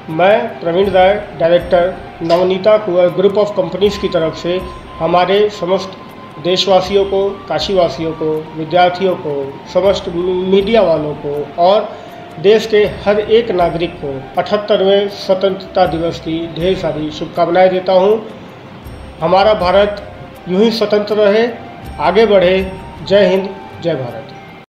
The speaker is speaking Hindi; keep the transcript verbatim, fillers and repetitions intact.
मैं Praveen Rai, director Navneeta Kunwar group of companies की तरफ से हमारे समस्त देशवासियों को, काशीवासियों को, विद्यार्थियों को, समस्त मीडिया वालों को और देश के हर एक नागरिक को अठहत्तरवें स्वतंत्रता दिवस की ढेर सारी शुभकामनाएं देता हूं। हमारा भारत यूं ही स्वतंत्र रहे, आगे बढ़े। जय हिंद, जय भारत।